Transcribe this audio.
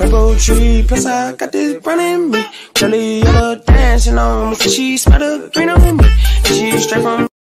Rainbow tree, plus I got this brown in me. Curly yellow dancing on me, she smell the green on me. And she straight from